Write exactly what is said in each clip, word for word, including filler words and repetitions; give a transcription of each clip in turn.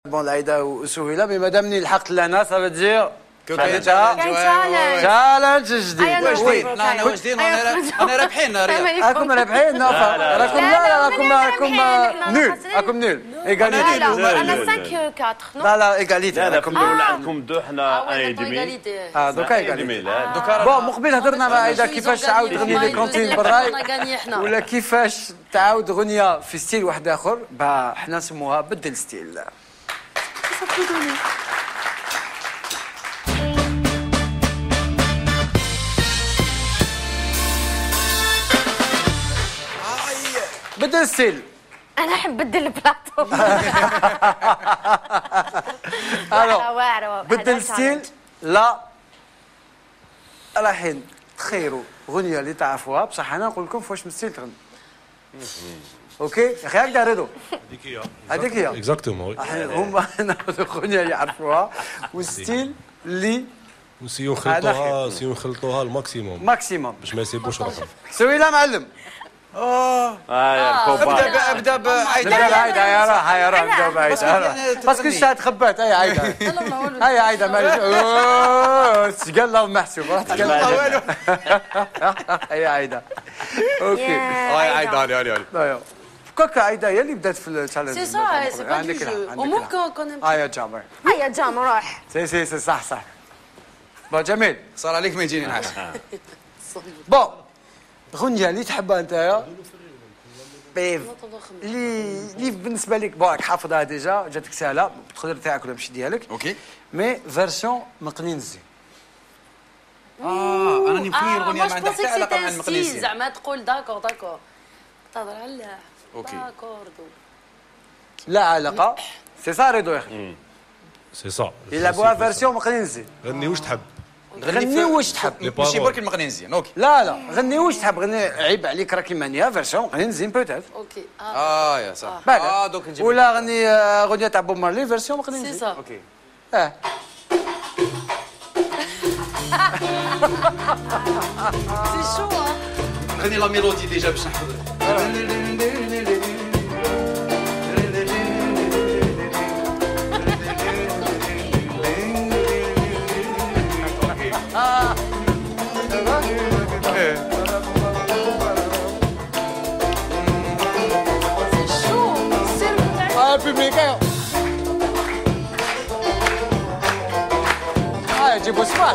بون العيده وسهيله مي مادامني لحقت لهنا سافا دير كاين تشالنج جديد. واجدين انا واجدين انا رابحين راكم رابحين نوفا راكم لا راكم راكم نول راكم نول ايغاليتي. لا لا انا خمسة أربعة لا لا ايغاليتي. لا كم ولا عندكم دو حنا ايدمي. اه دوكا ايغاليتي. بون مقبل هضرنا مع عايده كيفاش تعاود تغني لي كونتين براي ولا كيفاش تعاود غنيه في ستيل واحد اخر با حنا نسموها بدل ستيل. بدل ستيل. انا نحب بدل البلاطو. الو بدل ستيل. لا رايحين تخيروا غنيه اللي تعرفوها بصح انا نقول لكم فواش من ستيل تغني. اوكي يا اخي هكذا رضو. هذيك هي هذيك هي اكزاكتومون. هما ناخذوا غنيه يعرفوها والستيل اللي وسيو نخلطوها سيو نخلطوها الماكسيموم ماكسيموم باش ما يسيبوش رقم. سوينا معلم. اه ابدا ابدا بعيده ابدا بعيده يا راه يا راه ابدا بعيده باسكو الساعه تخبات. هيا عايده هيا عايده مالك تقال له محسوب راح تقال والو. هيا عايده اوكي هاي عايده هاني هاني ايوا كوكا عايده هي اللي بدات في التشالنج. سي سا سي با دو جو وممكن كون هيا جامر هيا جام روح. سي سي سي صح صح. بون جميل صار عليك ما يجيني نعاس. بون غنية اللي تحبها نتايا بيف اللي اللي بالنسبه لك بون حافظها ديجا جاتك سهله تقدر تاعك ولا ماشي ديالك. اوكي مي فيرسيون مقنينزي. اه انا نبغي الاغنيه ما عندها حتى علاقه مع المقنيسيه. زعما تقول داكور داكور تهضر على اوكي داكور لا علاقه سي سا ريدو يا اخي. سي سا يلعبوها فيرسيون مقنينزي. غني واش تحب. غني واش تحب ماشي برك المقنيسيه. اوكي لا لا غني واش تحب. غني عيب عليك راكي مانيها فيرسيون مقنينزي بوتيت. اوكي اه يا صح. اه دوك نجيب ولا غني غنيه تاع بوب مارلي فيرسيون مقنينزي. سي سا اوكي اه سي شو غني لا ميلودي ديجا باش نحفظها. جيبوا سماعة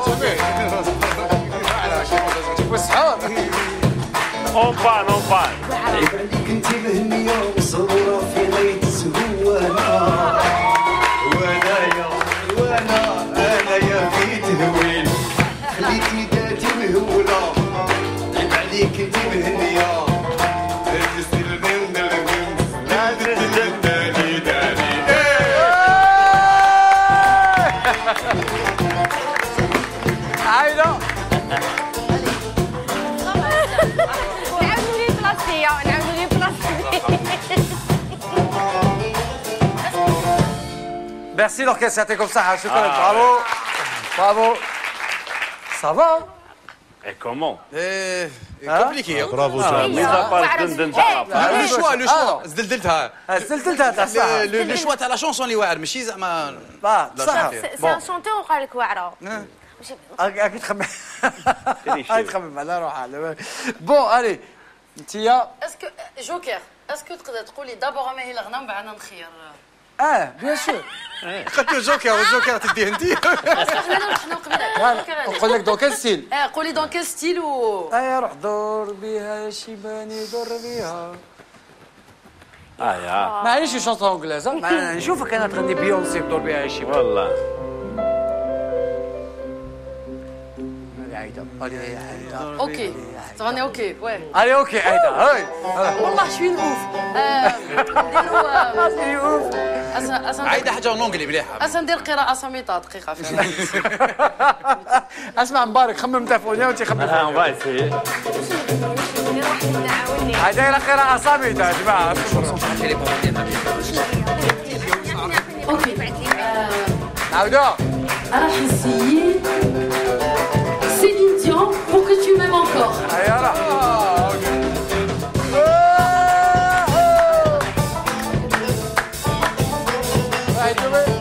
جيبوا السحور. اون بان اون بان. عيب عليك انت مهنية وصورة في غيط الزهوانة وانايا وانا انايا في تهويل خليتي ذاتي مهولة. عيب عليك انت مهنية عايدة نعاودو لي بلاصتي نعاودو لي بلاصتي. ميرسي لوركستر يعطيكم الصحة. شكرا برافو برافو. صافا اي كومون ايه كومبليكي. برافو جام. ميزا بار دندن تاع لو شوا لو شوا زدلدلتها. زلزلتها تاع الصح. لو شوا تاع لا شونسون اللي واعر ماشي زعما صح. سي ان شونتور وقال لك واعره. اكيد تخمم اكيد تخمم على روحها. بون الي انتيا اسكو جوكر اسكو تقدر تقولي دابور ما هي الغنى ومن بعد نخير. اه بيان سور قلت له جوكر والجوكر تديه انت. اسكو حنا نحن قبيله نقول لك دون كان ستيل. اه قولي دون كيل ستيل و ايا روح دور بها يا شيباني دور بها. اه يا معليش شونسون انجليزه نشوفك انا تغني بيونسي بدور بها يا شيباني. والله عايده الي عايده اوكي تغني اوكي وي الي اوكي عايده هاي والله شوي نوف نديرو اوف. عايده حاجه اونجلي مليحه. اسا ندير قراءه صامته دقيقه فيها. اسمع مبارك خمم تلفونيا وانت خمم. اه اون فايسي عايده الى قراءه صامته يا جماعه. اوكي نعاودوها. راح نسيي Céline Dion pour que tu m'aimes encore. هيا راح. Right,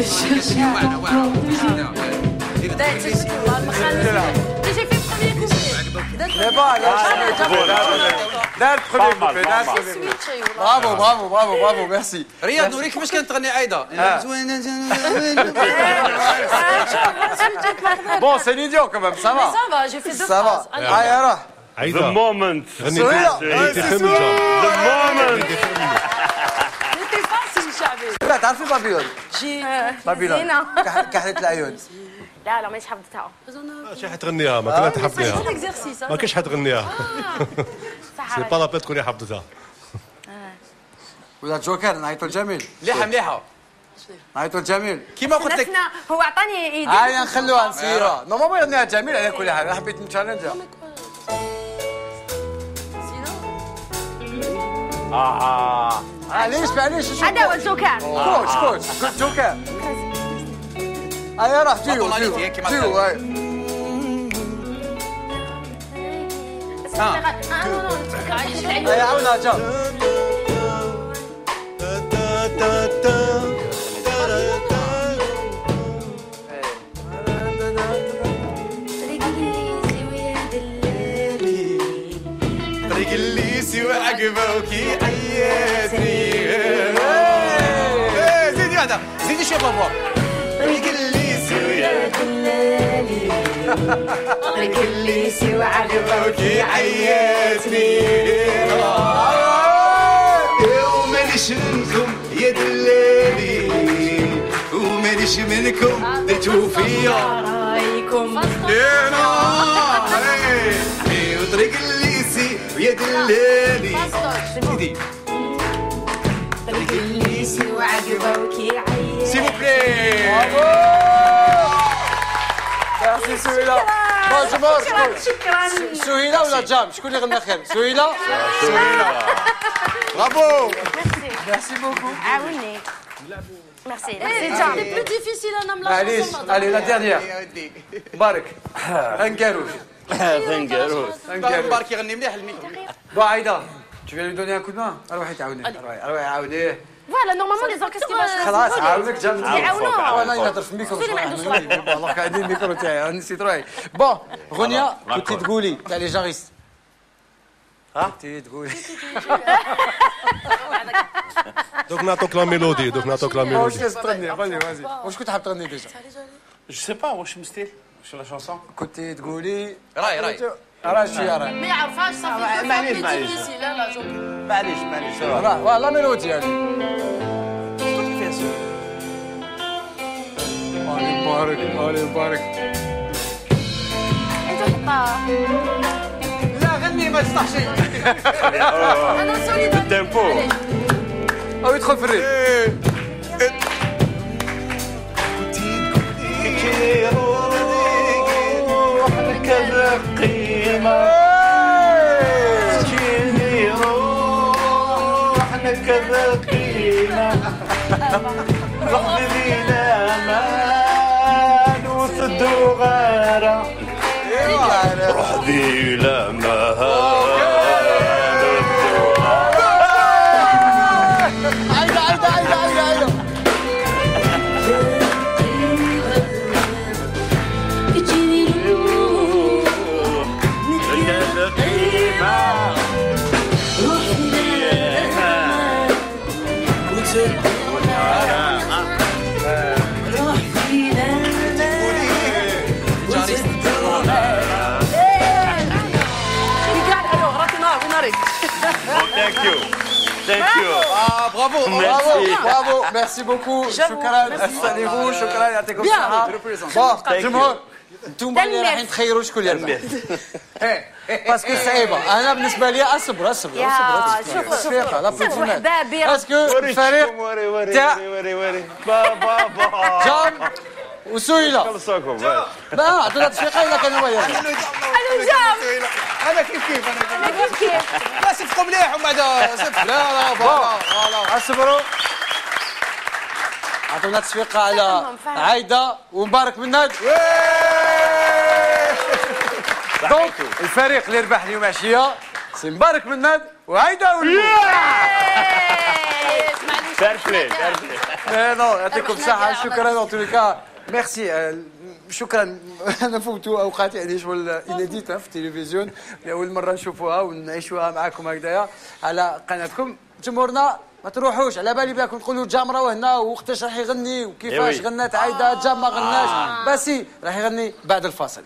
J'ai fait premier couplet. دابا دار بخومي كوبي دار برافو برافو برافو برافو ميرسي رياض نوريك كيفاش كنتغني عايده زوينه بون سي ليديو كمان سافا Ça va, j'ai fait deux سافا phrases. Allez. هاي روح The عايده moment. سهيلة غنيتي خير من جام The moment. C'était facile, Chabé. لا تعرفي بابيلون بابيلون زينة. كح- كحلة العيون لا لا مانيش حفظتها. شي حتغنيها ما كنا C'est تحفظيها un exercice. ما كاينش حتغنيها صح سي با لا بيت تكوني حفظتها ولا جوكر نعيطو الجميل مليحه مليحه نعيطو الجميل كيما قلت لك نفنا هو عطاني ايدي. هاي نخلوها نسيروها نورمالمون يغنيها جميل على كل حال انا حبيت نتشالنجها Ah. علاش معليش شو هذا هو الجوكر. كوش كوش قلت جوكر هاي راح جيو بطلاني جيو فيها كيما جيو هاي هاي عاونها جا طريق اللي سوى عقبوكي عياتني زيدي هذا زيدي شويه بابا طريق اللي سوى طريق اللي سوى عقبوكي عياتني ومانيش منكم يا دلالي ومانيش منكم درتو فيا رايكم يا نار وطريق الليسي ويا دلالي سيدي طريق الليسي وعقبوكي عيا سي بوبلي ميرسي سهيلة بون جمهور شكون سهيلة ولا جام شكون اللي غنى خير سهيلة سهيلة برافو ميرسي بوكو عاوني. ميرسي. C'était plus difficile à Namla. معليش allez la dernière مبارك انكروش Thank you. مبارك يغني مليح الميكرو بون عايدة tu viens lui donner un coup de main روحي تعاونيه روحي روحي عاونيه فوالا نورمالمون لي زوركستر باش خلاص عاونك جام يعاونوها. وانا ينهضر في الميكرو والله قاعدين الميكرو تاعي نسيت روحي بون غنية كنتي تقولي تاع لي جاريست ها كنتي تقولي دوك نعطوك لا ميلودي دوك نعطوك لا واش ميلودي كاس تغني فازي فازي واش كنت حاب تغني ديجا Je sais pas, واش مستيل واش لا شونسون كنتي تقولي راي راي راه شويه راه Mais عرفاش صافي معليش، plus معليش. difficile لا لا جوكر. معليش معليش راه والله ميلودي هذه علي مبارك علي مبارك انت حطها. لا غني ما تصلح شيء انا سوليد. التيمبو او يدخل في الريت كذا قيمة كيني روحنا كذا قيمة لحظة لينا مان وسدو غارة لحظة لا مان عايدة عايدة عايدة عايدة عايدة كذا قيمة Thank you. Thank you. اه برافو برافو برافو ميرسي بوكو شكرا استنيفو شكرا يعطيكم الصحة بون جمهور انتوما اللي رايحين تخيروا شكون اللي يربح باسكو صعيبة انا بالنسبة لي اصبر اصبر يا اصبر شوف شوف صفيقة لا صبر بروفيسيونيل حبابي. باسكو الفريق وري وري تاع وري وري بابا بابا جام وسهيلة خلصوكم لا عطونا تصفيقة الا كان هو يربح انا جام. انا كيف كيف انا كيف كيف. لا صفقوا مليح ومن بعد صفر لا لا فوالا فوالا اصبروا عطونا تصفيقة على عايدة ومبارك مناد دونك الفريق اللي ربح اليوم عشية سي مبارك مناد وعايدة والمو فير بلاي فير بلاي نو يعطيكم الصحة، شكرا ان توليكا ميرسي. شكرا. انا فوت اوقات يعني شغل انيديت في التلفزيون لاول مره نشوفوها ونعيشوها معكم هكذايا على قناتكم. جمهورنا ما تروحوش، على بالي بلاكم تقولوا جام راهو هنا وقتاش راح يغني وكيفاش غنات عايده، جام ما غناش، بس راح يغني بعد الفاصل.